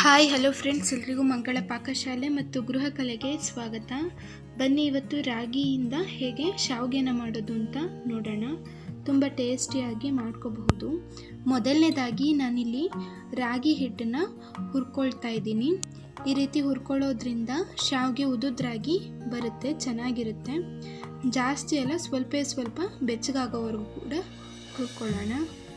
Hi hello friends, ಎಲ್ರಿಗೂ ಮಂಗಳ ಪಾಕಶಾಲೆ ಮತ್ತು ಗೃಹ ಕಲೆಗೆ ಸ್ವಾಗತ. ಬನ್ನಿ ಇವತ್ತು ರಾಗಿಯಿಂದ ಹೇಗೆ ಶಾವಿಗೆನ ಮಾಡೋದು ಅಂತ ನೋಡೋಣ. ತುಂಬ ಟೇಸ್ಟಿಯಾಗಿ ಮಾಡ್ಕೋಬಹುದು. ಮೊದಲನೇದಾಗಿ ನಾನಿಲ್ಲಿ ರಾಗಿ ಹಿಟ್ಟನ್ನು ಹುರ್ಕೊಳ್ತಾ ಇದ್ದೀನಿ. ಈ ರೀತಿ ಹುರ್ಕೊಳ್ಳೋದ್ರಿಂದ ಶಾವಿಗೆ ಉದುದ್ರಾಗಿ ಬರುತ್ತೆ, ಚೆನ್ನಾಗಿರುತ್ತೆ. ಜಾಸ್ತಿ ಅಲ್ಲ, ಸ್ವಲ್ಪ ಬೆಚ್ಚಗಾಗೋವರೆಗೂ ಕೂಡ ಹುರ್ಕೊಳ್ಳೋಣ.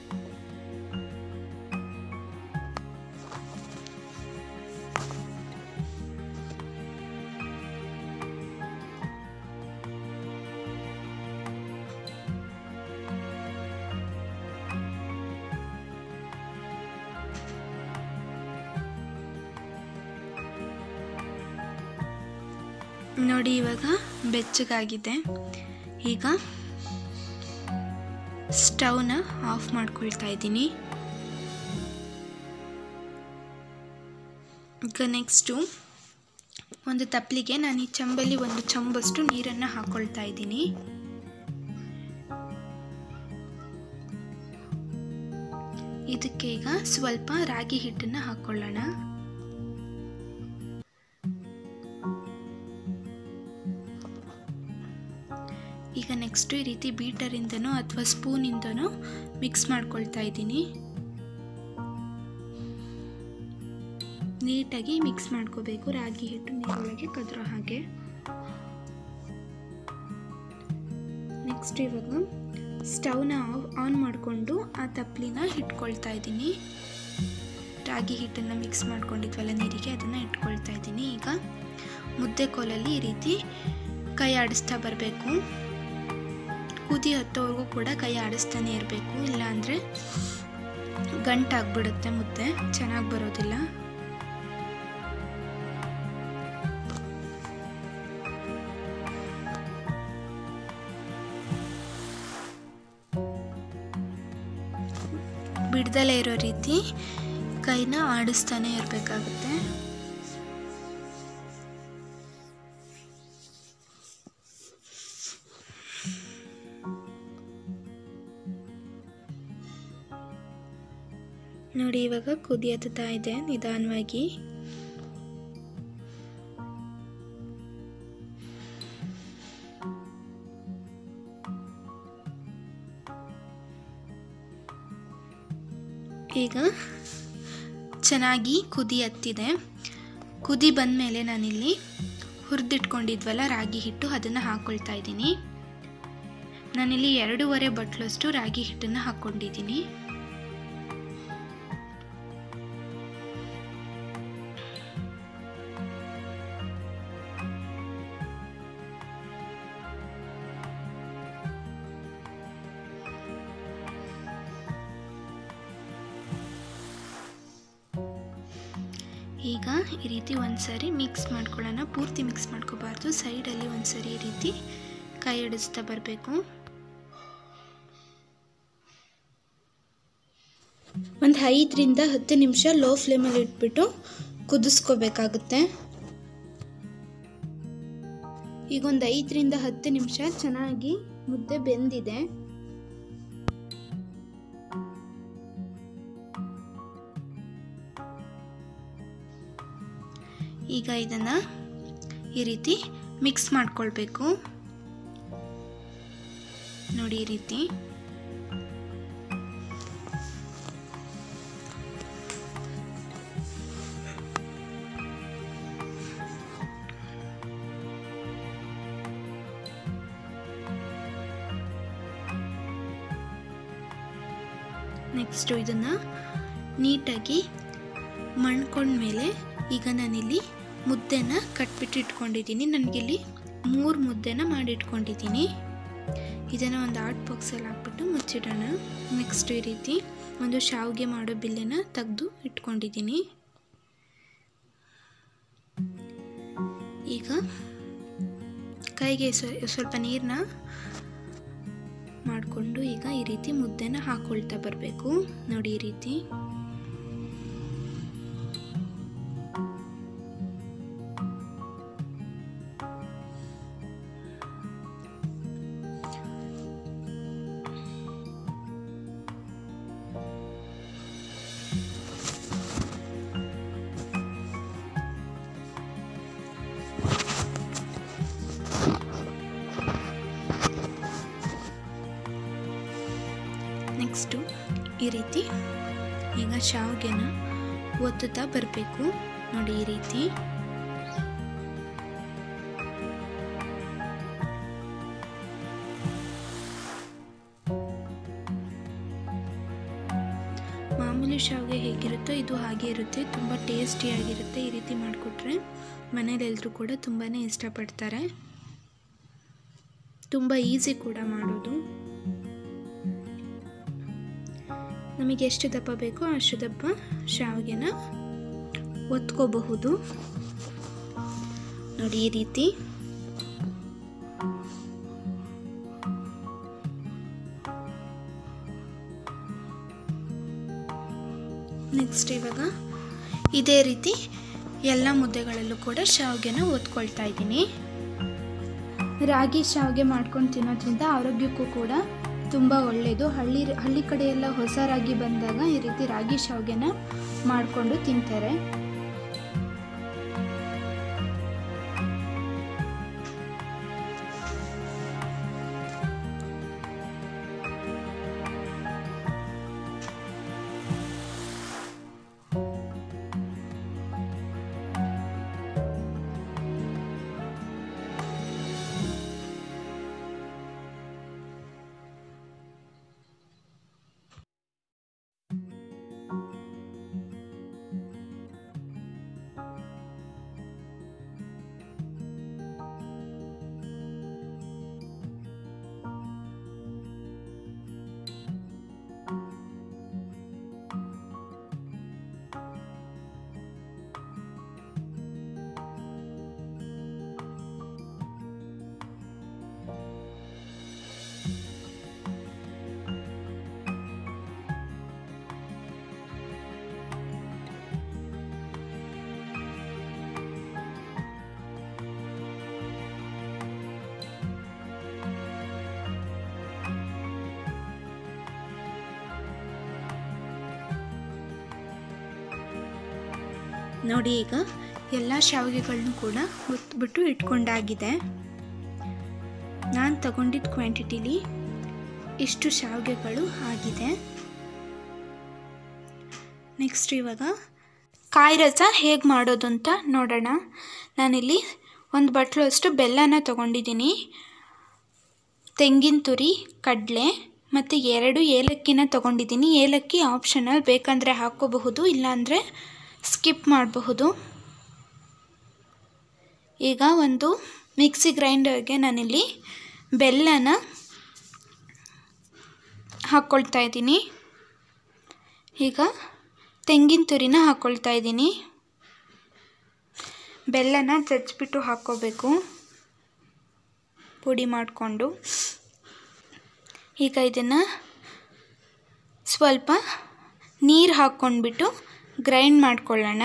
ನೋಡಿ, ಇವಾಗ ಬೆಚ್ಚಗಾಗಿದೆ. ಈಗ ಸ್ಟವ್ನ ಆಫ್ ಮಾಡ್ಕೊಳ್ತಾ ಇದ್ದೀನಿ. ಈಗ ನೆಕ್ಸ್ಟು ಒಂದು ತಪ್ಪಲಿಗೆ ನಾನು ಈ ಚಂಬಲ್ಲಿ ಒಂದು ಚಂಬಷ್ಟು ನೀರನ್ನು ಹಾಕ್ಕೊಳ್ತಾ ಇದ್ದೀನಿ. ಇದಕ್ಕೆ ಈಗ ಸ್ವಲ್ಪ ರಾಗಿ ಹಿಟ್ಟನ್ನು ಹಾಕ್ಕೊಳ್ಳೋಣ. ಈಗ ನೆಕ್ಸ್ಟು ಈ ರೀತಿ ಬೀಟರಿಂದನೋ ಅಥವಾ ಸ್ಪೂನಿಂದನೋ ಮಿಕ್ಸ್ ಮಾಡ್ಕೊಳ್ತಾ ಇದ್ದೀನಿ. ನೀಟಾಗಿ ಮಿಕ್ಸ್ ಮಾಡ್ಕೋಬೇಕು, ರಾಗಿ ಹಿಟ್ಟು ನೀರೊಳಗೆ ಕದರೋ ಹಾಗೆ. ನೆಕ್ಸ್ಟ್ ಇವಾಗ ಸ್ಟವ್ನ ಆನ್ ಮಾಡಿಕೊಂಡು ಆ ತಪ್ಪಲಿನ ಇಟ್ಕೊಳ್ತಾ ಇದ್ದೀನಿ. ರಾಗಿ ಹಿಟ್ಟನ್ನು ಮಿಕ್ಸ್ ಮಾಡ್ಕೊಂಡಿದ್ವಲ್ಲ ನೀರಿಗೆ, ಅದನ್ನು ಇಟ್ಕೊಳ್ತಾ ಇದ್ದೀನಿ. ಈಗ ಮುದ್ದೆ ಕೋಲಲ್ಲಿ ಈ ರೀತಿ ಕೈ ಆಡಿಸ್ತಾ ಬರಬೇಕು. ಕುದಿ ಹತ್ತೋವರೆಗೂ ಕೂಡ ಕೈ ಆಡಿಸ್ತಾನೆ ಇರಬೇಕು, ಇಲ್ಲಾಂದರೆ ಗಂಟಾಗ್ಬಿಡುತ್ತೆ, ಮುದ್ದೆ ಚೆನ್ನಾಗಿ ಬರೋದಿಲ್ಲ. ಬಿಡ್ದಲೇ ಇರೋ ರೀತಿ ಕೈನ ಆಡಿಸ್ತಾನೆ ಇರಬೇಕಾಗುತ್ತೆ. ನೋಡಿ, ಇವಾಗ ಕುದಿ ಹತ್ತುತ್ತಾ ಇದೆ ನಿಧಾನವಾಗಿ. ಈಗ ಚೆನ್ನಾಗಿ ಕುದಿ ಹತ್ತಿದೆ. ಕುದಿ ಬಂದಮೇಲೆ ನಾನಿಲ್ಲಿ ಹುರಿದಿಟ್ಕೊಂಡಿದ್ವಲ್ಲ ರಾಗಿ ಹಿಟ್ಟು, ಅದನ್ನು ಹಾಕ್ಕೊಳ್ತಾ ಇದ್ದೀನಿ. ನಾನಿಲ್ಲಿ 2.5 ಬಟ್ಲಷ್ಟು ರಾಗಿ ಹಿಟ್ಟನ್ನು ಹಾಕ್ಕೊಂಡಿದ್ದೀನಿ. ಈಗ ಈ ರೀತಿ ಒಂದ್ಸರಿ ಮಿಕ್ಸ್ ಮಾಡ್ಕೊಳ್ಳೋಣ. ಪೂರ್ತಿ ಮಿಕ್ಸ್ ಮಾಡ್ಕೋಬಾರ್ದು, ಸೈಡಲ್ಲಿ ಒಂದ್ಸರಿ ಈ ರೀತಿ ಕೈ ಆಡಿಸ್ತಾ ಬರಬೇಕು. ಒಂದು 5ರಿಂದ 10 ನಿಮಿಷ ಲೋ ಫ್ಲೇಮಲ್ಲಿ ಇಟ್ಬಿಟ್ಟು ಕುದಿಸ್ಕೋಬೇಕಾಗುತ್ತೆ. ಈಗ ಒಂದು 5ರಿಂದ 10 ನಿಮಿಷ ಚೆನ್ನಾಗಿ ಮುದ್ದೆ ಬೆಂದಿದೆ. ಈಗ ಇದನ್ನು ಈ ರೀತಿ ಮಿಕ್ಸ್ ಮಾಡ್ಕೊಳ್ಬೇಕು. ನೋಡಿ, ಈ ರೀತಿ ನೆಕ್ಸ್ಟು ಇದನ್ನು ನೀಟಾಗಿ ಮಣ್ಕೊಂಡ್ಮೇಲೆ ಈಗ ನಾನಿಲ್ಲಿ ಮುದ್ದೆನ ಕಟ್ಬಿಟ್ಟು ಇಟ್ಕೊಂಡಿದ್ದೀನಿ. ನನಗಿಲ್ಲಿ 3 ಮುದ್ದೆನ ಮಾಡಿ ಇಟ್ಕೊಂಡಿದ್ದೀನಿ. ಇದನ್ನು ಒಂದು ಆರ್ಟ್ ಬಾಕ್ಸಲ್ಲಿ ಹಾಕ್ಬಿಟ್ಟು ಮುಚ್ಚಿಡೋಣ. ನೆಕ್ಸ್ಟ್ ಈ ರೀತಿ ಒಂದು ಶಾವಿಗೆ ಮಾಡೋ ಬಿಲ್ಲೆನ ತೆಗೆದು ಇಟ್ಕೊಂಡಿದ್ದೀನಿ. ಈಗ ಕೈಗೆ ಸ್ವಲ್ಪ ನೀರನ್ನ ಮಾಡಿಕೊಂಡು ಈಗ ಈ ರೀತಿ ಮುದ್ದೆನ ಹಾಕ್ಕೊಳ್ತಾ ಬರಬೇಕು. ನೋಡಿ, ಈ ರೀತಿ ಈ ರೀತಿ ಈಗ ಶಾವಿಗೆನ ಒತ್ತುತ್ತಾ ಬರಬೇಕು ನೋಡಿ ಈ ರೀತಿ. ಮಾಮೂಲಿ ಶಾವಿಗೆ ಹೇಗಿರುತ್ತೋ ಇದು ಹಾಗೆ ಇರುತ್ತೆ, ತುಂಬ ಟೇಸ್ಟಿಯಾಗಿರುತ್ತೆ. ಈ ರೀತಿ ಮಾಡಿಕೊಟ್ರೆ ಮನೇಲಿ ಎಲ್ಲರೂ ಕೂಡ ತುಂಬಾ ಇಷ್ಟಪಡ್ತಾರೆ. ತುಂಬ ಈಸಿ ಕೂಡ ಮಾಡೋದು. ನಮಗೆ ಎಷ್ಟು ದಪ್ಪ ಬೇಕೋ ಅಷ್ಟು ದಪ್ಪ ಶಾವಿಗೆನ ಒತ್ಕೋಬಹುದು ನೋಡಿ ಈ ರೀತಿ. ನೆಕ್ಸ್ಟ್ ಇವಾಗ ಇದೇ ರೀತಿ ಎಲ್ಲ ಮುದ್ದೆಗಳಲ್ಲೂ ಕೂಡ ಶಾವಿಗೆನ ಒತ್ಕೊಳ್ತಾ ಇದ್ದೀನಿ. ರಾಗಿ ಶಾವಿಗೆ ಮಾಡ್ಕೊಂಡು ತಿನ್ನೋದ್ರಿಂದ ಆರೋಗ್ಯಕ್ಕೂ ಕೂಡ ತುಂಬ ಒಳ್ಳೆಯದು. ಹಳ್ಳಿ ಕಡೆ ಎಲ್ಲ ಹೊಸ ರಾಗಿ ಬಂದಾಗ ಈ ರೀತಿ ರಾಗಿ ಶಾವಿಗೆನ ಮಾಡಿಕೊಂಡು ತಿಂತಾರೆ. ನೋಡಿ ಈಗ ಎಲ್ಲ ಶಾವಿಗೆಗಳನ್ನು ಕೂಡ ಒತ್ಬಿಟ್ಟು ಇಟ್ಕೊಂಡಾಗಿದೆ. ನಾನು ತಗೊಂಡಿದ್ದ ಕ್ವಾಂಟಿಟಿಲಿ ಇಷ್ಟು ಶಾವಿಗೆಗಳು ಆಗಿದೆ. ನೆಕ್ಸ್ಟ್ ಇವಾಗ ಕಾಯಿ ರಸ ಹೇಗೆ ಮಾಡೋದು ಅಂತ ನೋಡೋಣ. ನಾನಿಲ್ಲಿ ಒಂದು ಬಟ್ಲು ಅಷ್ಟು ಬೆಲ್ಲನ ತಗೊಂಡಿದ್ದೀನಿ, ತೆಂಗಿನ ತುರಿ, ಕಡಲೆ ಮತ್ತು 2 ಏಲಕ್ಕಿನ ತಗೊಂಡಿದ್ದೀನಿ. ಏಲಕ್ಕಿ ಆಪ್ಷನಲ್, ಬೇಕಂದರೆ ಹಾಕ್ಕೋಬಹುದು, ಇಲ್ಲಾಂದರೆ ಸ್ಕಿಪ್ ಮಾಡಬಹುದು. ಈಗ ಒಂದು ಮಿಕ್ಸಿ ಗ್ರೈಂಡರ್ಗೆ ನಾನಿಲ್ಲಿ ಬೆಲ್ಲನ ಹಾಕ್ಕೊಳ್ತಾ ಇದ್ದೀನಿ. ಈಗ ತೆಂಗಿನ ತುರಿನ ಹಾಕ್ಕೊಳ್ತಾ ಇದ್ದೀನಿ. ಬೆಲ್ಲನ ಜಜ್ಜಿಬಿಟ್ಟು ಹಾಕ್ಕೋಬೇಕು ಪುಡಿ ಮಾಡಿಕೊಂಡು. ಈಗ ಇದನ್ನು ಸ್ವಲ್ಪ ನೀರು ಹಾಕ್ಕೊಂಡ್ಬಿಟ್ಟು ಗ್ರೈಂಡ್ ಮಾಡ್ಕೊಳ್ಳೋಣ.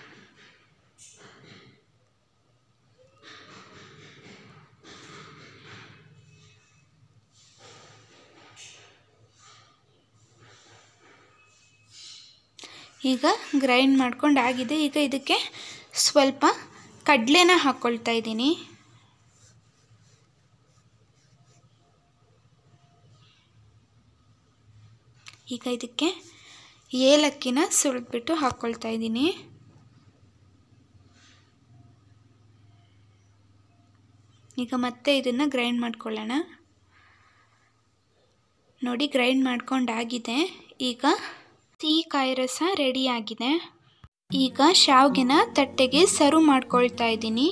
ಈಗ ಗ್ರೈಂಡ್ ಮಾಡ್ಕೊಂಡು ಆಗಿದೆ. ಈಗ ಇದಕ್ಕೆ ಸ್ವಲ್ಪ ಕಡಲೆನ ಹಾಕ್ಕೊಳ್ತಾ ಇದ್ದೀನಿ. ಈಗ ಇದಕ್ಕೆ ಏಲಕ್ಕಿನ ಸುರಿದ್ಬಿಟ್ಟು ಹಾಕ್ಕೊಳ್ತಾ ಇದ್ದೀನಿ. ಈಗ ಮತ್ತೆ ಇದನ್ನು ಗ್ರೈಂಡ್ ಮಾಡ್ಕೊಳ್ಳೋಣ. ನೋಡಿ ಗ್ರೈಂಡ್ ಮಾಡ್ಕೊಂಡಾಗಿದೆ. ಈಗ ಸಿಹಿ ಕಾಯಿ ರಸ ರೆಡಿಯಾಗಿದೆ. ಈಗ ಶಾವಿಗೆನ ತಟ್ಟೆಗೆ ಸರ್ವ್ ಮಾಡ್ಕೊಳ್ತಾ ಇದ್ದೀನಿ.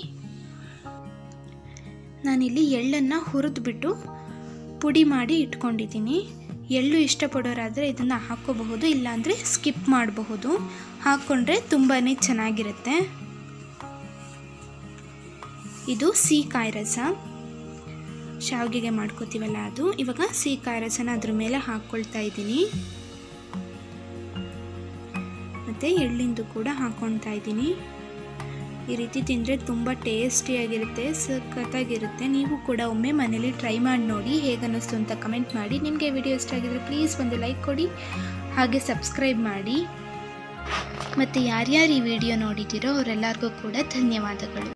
ನಾನಿಲ್ಲಿ ಎಳ್ಳನ್ನು ಹುರಿದ್ಬಿಟ್ಟು ಪುಡಿ ಮಾಡಿ ಇಟ್ಕೊಂಡಿದ್ದೀನಿ. ಎಳ್ಳು ಇಷ್ಟಪಡೋರಾದರೆ ಇದನ್ನು ಹಾಕ್ಕೋಬಹುದು, ಇಲ್ಲಾಂದರೆ ಸ್ಕಿಪ್ ಮಾಡಬಹುದು. ಹಾಕ್ಕೊಂಡ್ರೆ ತುಂಬಾ ಚೆನ್ನಾಗಿರುತ್ತೆ. ಇದು ಸಿಹಿ ಕಾಯಿ ರಸ, ಶಾವಿಗೆಗೆ ಮಾಡ್ಕೋತೀವಲ್ಲ ಅದು. ಇವಾಗ ಸಿಹಿ ಕಾಯಿ ರಸನ ಅದ್ರ ಮೇಲೆ ಹಾಕ್ಕೊಳ್ತಾ ಇದ್ದೀನಿ. ಮತ್ತು ಎಳ್ಳಿಂದು ಕೂಡ ಹಾಕ್ಕೊಳ್ತಾ ಇದ್ದೀನಿ. ಈ ರೀತಿ ತಿಂದರೆ ತುಂಬ ಟೇಸ್ಟಿಯಾಗಿರುತ್ತೆ, ಸಖತ್ತಾಗಿರುತ್ತೆ. ನೀವು ಕೂಡ ಒಮ್ಮೆ ಮನೇಲಿ ಟ್ರೈ ಮಾಡಿ ನೋಡಿ, ಹೇಗೆ ಅನ್ನಿಸ್ತು ಅಂತ ಕಮೆಂಟ್ ಮಾಡಿ. ನಿಮಗೆ ವಿಡಿಯೋ ಇಷ್ಟ ಆಗಿದ್ರೆ ಪ್ಲೀಸ್ ಒಂದು ಲೈಕ್ ಕೊಡಿ, ಹಾಗೆ ಸಬ್ಸ್ಕ್ರೈಬ್ ಮಾಡಿ. ಮತ್ತು ಯಾರ್ಯಾರು ಈ ವಿಡಿಯೋ ನೋಡಿದ್ದೀರೋ ಅವರೆಲ್ಲರಿಗೂ ಕೂಡ ಧನ್ಯವಾದಗಳು.